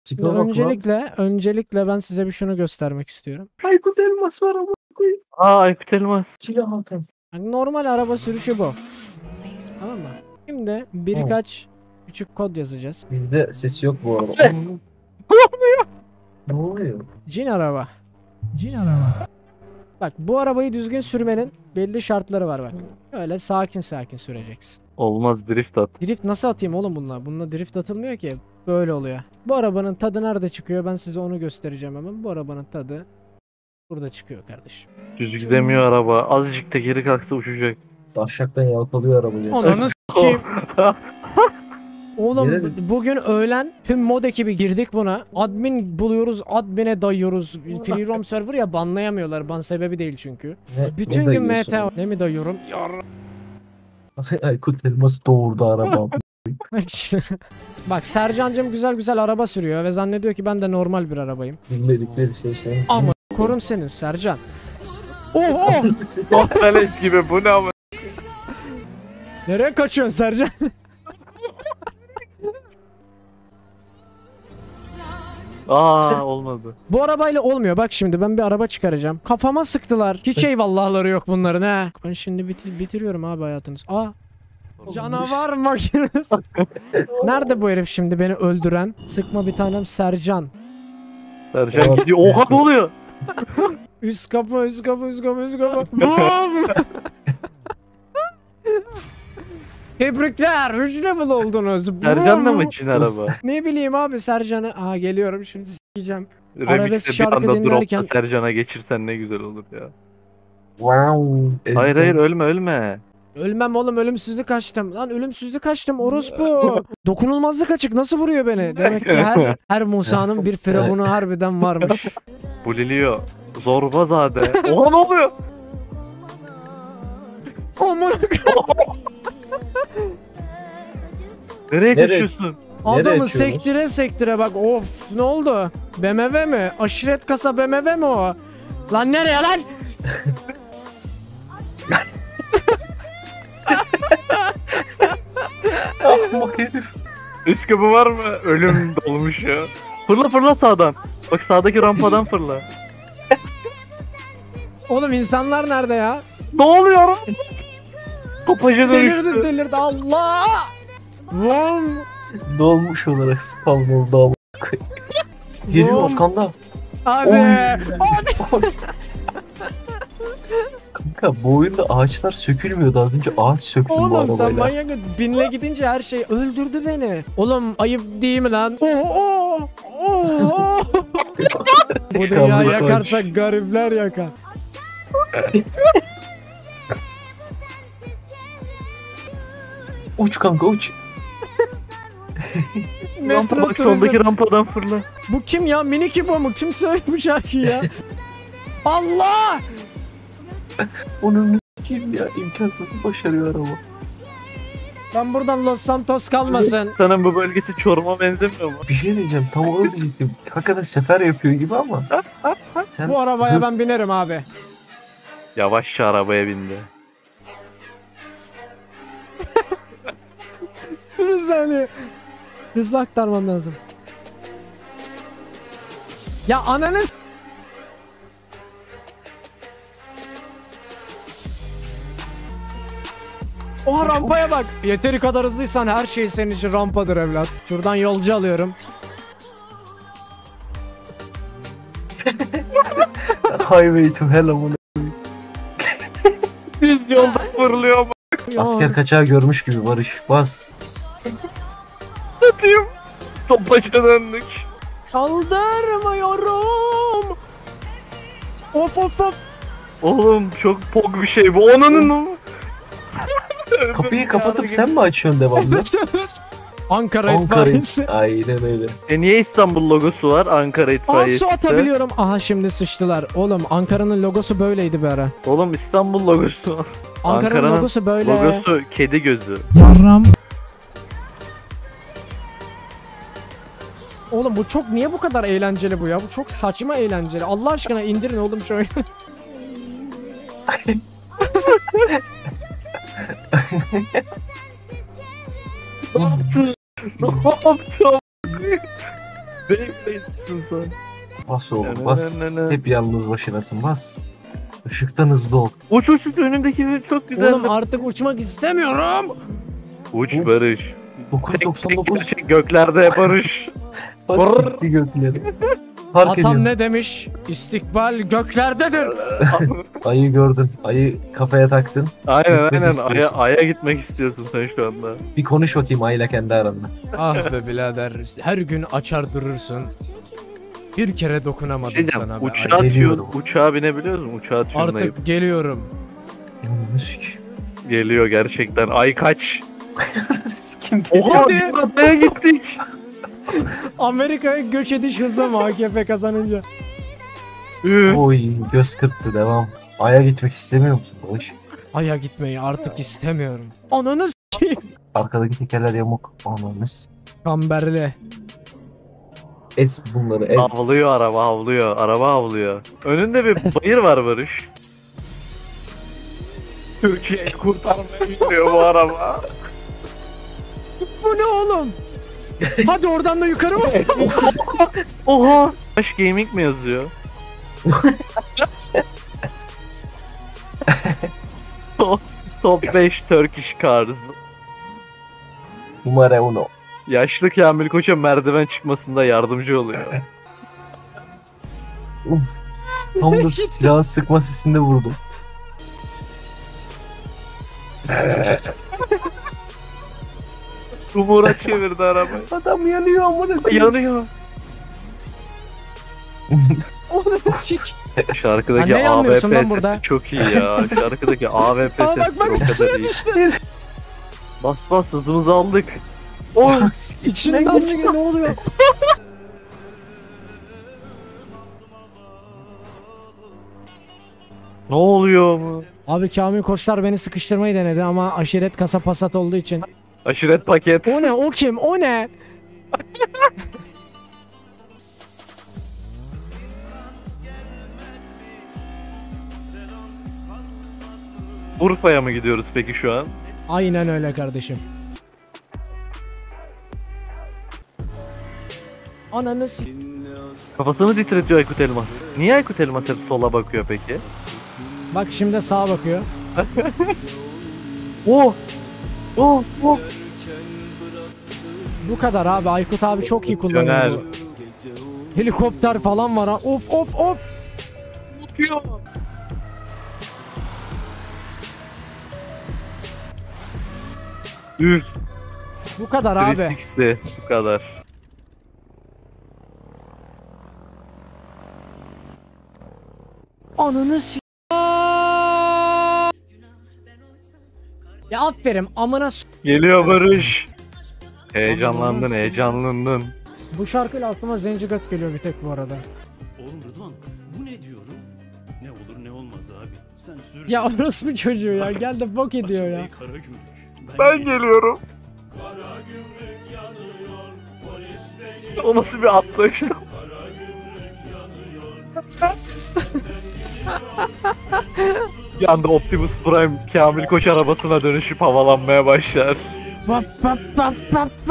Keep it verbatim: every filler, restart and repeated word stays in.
Şimdi öncelikle, öncelikle ben size bir şunu göstermek istiyorum. Aykut Elmas var ama koyayım. Aa Aykut Elmas. Silah Hakan. Yani normal araba sürüşü bu. Tamam mı? Şimdi birkaç küçük kod yazacağız. Bizde sesi yok bu arada. Ne oluyor? Ne oluyor? Cin araba. Cin araba. Bak bu arabayı düzgün sürmenin belli şartları var bak. Öyle sakin sakin süreceksin. Olmaz, drift at. Drift nasıl atayım oğlum bununla? Bununla drift atılmıyor ki. Böyle oluyor. Bu arabanın tadı nerede çıkıyor? Ben size onu göstereceğim hemen. Bu arabanın tadı burada çıkıyor kardeşim. Düz gidemiyor araba. Azıcık da geri kalksa uçacak. Taşaktan yalpalıyor arabayı. Ananı s**eyim. Oğlum bugün öğlen tüm mod ekibi girdik buna. Admin buluyoruz, admin'e dayıyoruz. Free roam server ya, banlayamıyorlar. Ban sebebi değil çünkü. Ne, Bütün ne gün M T A. Ne mi dayıyorum? Aykut Elmas doğurdu araba. Bak Sercancığım güzel güzel araba sürüyor ve zannediyor ki ben de normal bir arabayım. Bilmedikleri şey şey. Ama korum seni Sercan. Oho! Gonzales gibi bu ne ama? Nereye kaçıyorsun Sercan? Aa olmadı. Bu arabayla olmuyor. Bak şimdi ben bir araba çıkaracağım. Kafama sıktılar. Hiç eyvallahları yok bunların ha. Ben şimdi bitir bitiriyorum abi hayatınız. Aa. Canavar makinesi. Nerede bu herif şimdi beni öldüren? Sıkma bir tanem Sercan. Sercan gidiyor. Oha ne oluyor? Üst kapı, üst kapı, üst kapı, üst kapı. Bum! Tebrikler. üç level oldunuz. Sercan'la mı Çin araba? Ne bileyim abi Sercan'ı. Aa geliyorum şimdi s**eceğim. Remix'te bir anda dinlerken... dropta Sercan'a geçirsen ne güzel olur ya. Wow. Hayır hayır ölme ölme. Ölmem oğlum, ölümsüzlük açtım. Lan ölümsüzlük açtım orospu. Dokunulmazlık açık, nasıl vuruyor beni? Demek ki her her Musa'nın bir firavunu harbiden varmış. Buliliyor. Zorbazade. Oha ne oluyor? Aman Nereye kaçıyorsun? Adamı sektire sektire bak, of ne oldu? B M W mi? Aşiret kasa B M W mi o? Lan nereye lan? Ahmak herif. Üst kapı var mı? Ölüm dolmuş ya. Fırla fırla sağdan. Bak sağdaki rampadan fırla. Oğlum insanlar nerede ya? Ne oluyor? Topaja dönüştü. Delirdi delirdi Allah! Vom! Dolmuş olarak spawn oldu ama. Geliyor arkanda. Hadi! Hadi! Kanka bu oyunda ağaçlar sökülmüyordu, az önce ağaç söktüm bu arabayla. Oğlum sen manyak, binle gidince her şey öldürdü beni. Oğlum ayıp değil mi lan? Oo, oo, oo. Bu dünya yakarsa garipler yakar. Uç kanka uç. Rampa bak, turizm. sondaki rampadan fırla. Bu kim ya? Mini Kibo mu? Kim söylüyor bu şarkıyı ya? Allah! Onun kim ya? İmkansız başarıyor araba. Ben buradan Los Santos kalmasın. Sana bu bölgesi Çorum'a benzemiyor mu? Bir şey diyeceğim, tam onu diyecektim. Hakikaten sefer yapıyor gibi ama. Sen bu arabaya hız... ben binerim abi. Yavaşça arabaya bindi. Bir saniye. Hızlı aktarmam lazım. Ya ananı s***. Oha rampaya bak. Yeteri kadar hızlıysan her şey senin için rampadır evlat. Şuradan yolcu alıyorum. Highway to hell amına. Düz yolda fırlıyor bak. Asker kaçağı görmüş gibi Barış. Bas. Satayım. Topaça döndük. Kaldırmıyorum. Of of of. Oğlum çok pog bir şey bu. Onunun. Kapıyı kapatıp sen mi açıyorsun devamlı? Ankara itfaiyesi. Aynen öyle. E niye İstanbul logosu var Ankara itfaiyesi? Aa, su atabiliyorum. Aha şimdi sıçtılar. Oğlum Ankara'nın logosu böyleydi bir ara. Oğlum İstanbul logosu. Ankara'nın Ankara logosu böyle. Logosu kedi gözü. Yarram. Oğlum bu çok, niye bu kadar eğlenceli bu ya? Bu çok saçma eğlenceli. Allah aşkına indirin oğlum şu oyunu. Ne yaptın? Ne yaptın? Beyblade'sin sen. Bas oğlum bas. Hep yalnız başınasın bas. Işıktan hızlı ol. Uç uç uç önündeki bir çok güzel. Oğlum artık uçmak istemiyorum. Uç Uç. Barış. dokuz Tek doksan tek dokuz. gerçek göklerde Barış. Bak gitti gökleri. Fark Atam ediyorum. ne demiş? İstikbal göklerdedir. Ayı gördün. Ayı kafaya taktın. aynen Gitmek aynen istiyorsun. aya, aya gitmek istiyorsun sen şu anda. Bir konuş bakayım ayıyla kendi aranda. Ah be birader. Her gün açar durursun. Bir kere dokunamadım Şey diyeceğim, sana be. uçağa Ay, tüyon, Geliyorum. uçağa binebiliyor musun? Uçağa tüyonlayıp. artık geliyorum. Müzik. Geliyor gerçekten. Ay kaç. Kim Oha Hadi. biz aya gittik. Amerika'ya göç ediş hızı mı A K P kazanınca? Üh. Oy göz kırptı devam. Ay'a gitmek istemiyor musun Barış? Ay'a gitmeyi artık istemiyorum. Ananı s**eyim. Arkadaki tekerler yamuk. Anamız. Kamberli. Es bunları es. Havlıyor araba havlıyor. Araba havlıyor. Önünde bir bayır var Barış. Türkiye'yi kurtarmaya gidiyor bu araba. Bu ne oğlum? Hadi oradan da yukarı mı? Oha. Baş Gaming mi yazıyor? Top beş Turkish Cars. Numara uno. Yaşlı Kamil Koç'a merdiven çıkmasında yardımcı oluyor. Uf. Tam da silahın sıkma sesinde vurdum. Umura çevirdi arabayı. Adam yanıyor amına koyayım. Yanıyor. Onu sik. Şarkıdaki Ha, ne A W P yanlıyorsun lan sesi burada? çok iyi ya. Şarkıdaki A W P Aa, sesi bak o bak kadar suya iyi. düştü. Bas bas hızımızı aldık. Oh! İçinden mi ne oluyor? Ne oluyor mu? Abi Kamil Koçlar beni sıkıştırmayı denedi ama aşiret kasa pasat olduğu için. Aşiret paket. O ne o kim o ne? Urfa'ya mı gidiyoruz peki şu an? Aynen öyle kardeşim. Ananı s- Kafasını titretiyor Aykut Elmas. Niye Aykut Elmas hep sola bakıyor peki? Bak şimdi sağa bakıyor. Oh! Oh! Oh! Bu kadar abi. Aykut abi çok iyi kullanıyor Döner. bu. Helikopter falan var ha. Of of of. Bakıyor. Üf! Bu kadar abi. Tristix'ti. Bu kadar. Ananı s- Ya aferin amına s- Geliyor Barış. Heyecanlandın, heyecanlandın. Bu şarkıyla aklıma Zenci Göt geliyor bir tek bu arada. Oğlum Rıdvan bu ne diyorum? Ne olur ne olmaz abi. Sen sür. Ya orospu çocuğu ya gel de bok ediyor ya. Kara gümrük. Ben geliyorum. O nasıl bir atlayıştı? Bir anda Optimus Prime Kamil Koç arabasına dönüşüp havalanmaya başlar. Bap bap bap bap